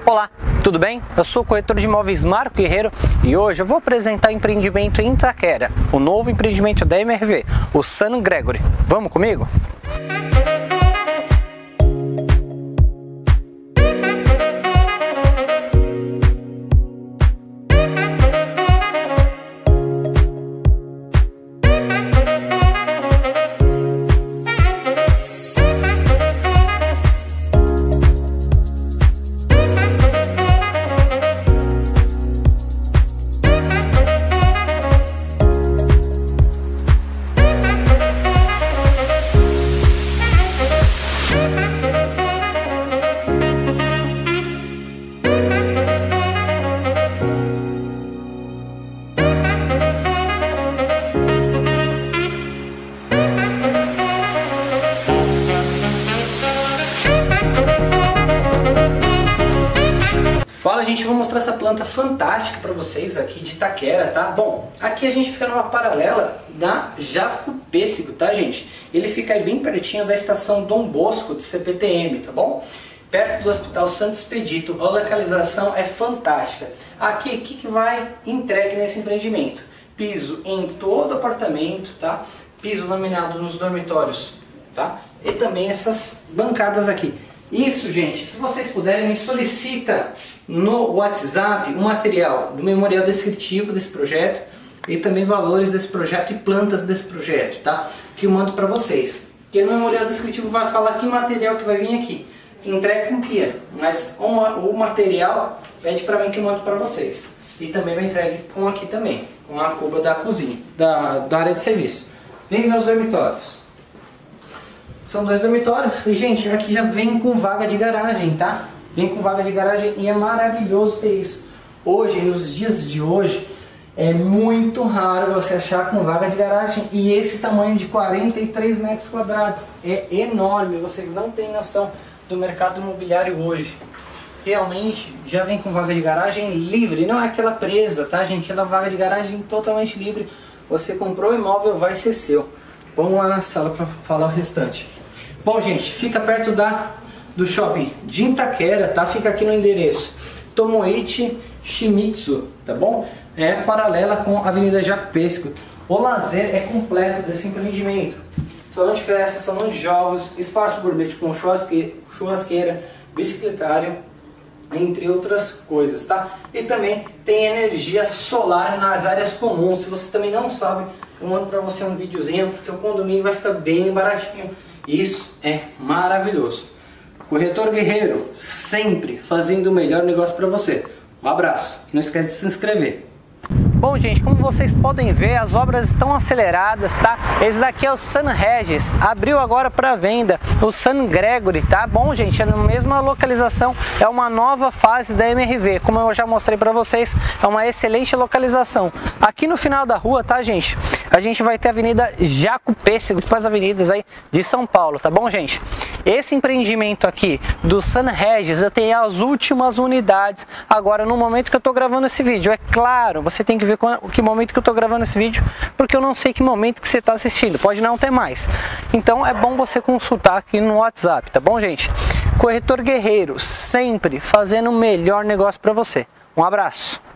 Olá, tudo bem? Eu sou o corretor de imóveis Marco Guerreiro e hoje eu vou apresentar o empreendimento em Itaquera, o novo empreendimento da MRV, o Sun Gregory. Vamos comigo? Fala, gente, vou mostrar essa planta fantástica para vocês aqui de Itaquera, tá? Bom, aqui a gente fica numa paralela da Jacupêssego, tá, gente? Ele fica aí bem pertinho da estação Dom Bosco de CPTM, tá bom? Perto do Hospital Santo Expedito. A localização é fantástica. Aqui, o que vai entregue nesse empreendimento? Piso em todo o apartamento, tá? Piso laminado nos dormitórios, tá? E também essas bancadas aqui. Isso, gente, se vocês puderem, me solicita no WhatsApp o material do memorial descritivo desse projeto e também valores desse projeto e plantas desse projeto, tá? Que eu mando para vocês. Porque no memorial descritivo vai falar que material que vai vir aqui. Entrega com pia, mas o material pede para mim que eu mando para vocês. E também vai entregue com aqui também, com a cuba da cozinha, da área de serviço. Vem ver os dormitórios. São 2 dormitórios e, gente, aqui já vem com vaga de garagem, tá? Vem com vaga de garagem e é maravilhoso ter isso. Hoje, nos dias de hoje, é muito raro você achar com vaga de garagem e esse tamanho de 43 metros quadrados. É enorme, vocês não têm noção do mercado imobiliário hoje. Realmente, já vem com vaga de garagem livre, não é aquela presa, tá, gente? Aquela vaga de garagem totalmente livre. Você comprou o imóvel, vai ser seu. Vamos lá na sala para falar o restante. Bom, gente, fica perto do shopping de Itaquera, tá? Fica aqui no endereço Tomoichi Shimizu, tá bom? É paralela com a Avenida Jacupêssego. O lazer é completo desse empreendimento. Salão de festa, salão de jogos, espaço gourmet com churrasqueira, bicicletário, entre outras coisas, tá? E também tem energia solar nas áreas comuns. Se você também não sabe, eu mando para você um videozinho, porque o condomínio vai ficar bem baratinho. Isso é maravilhoso. Corretor Guerreiro, sempre fazendo o melhor negócio para você. Um abraço. Não esquece de se inscrever. Bom, gente, como vocês podem ver, as obras estão aceleradas, tá? Esse daqui é o Sun Regis, abriu agora para venda o Sun Gregory, tá? Bom, gente, é na mesma localização, é uma nova fase da MRV, como eu já mostrei para vocês, é uma excelente localização. Aqui no final da rua, tá, gente? A gente vai ter a Avenida Jacupêssego, as avenidas aí de São Paulo, tá bom, gente? Esse empreendimento aqui do Sun Regis, eu tenho as últimas unidades agora no momento que eu tô gravando esse vídeo. É claro, você tem que ver que momento que eu tô gravando esse vídeo, porque eu não sei que momento que você tá assistindo, pode não ter mais. Então é bom você consultar aqui no WhatsApp, tá bom, gente? Corretor Guerreiro, sempre fazendo o melhor negócio para você. Um abraço!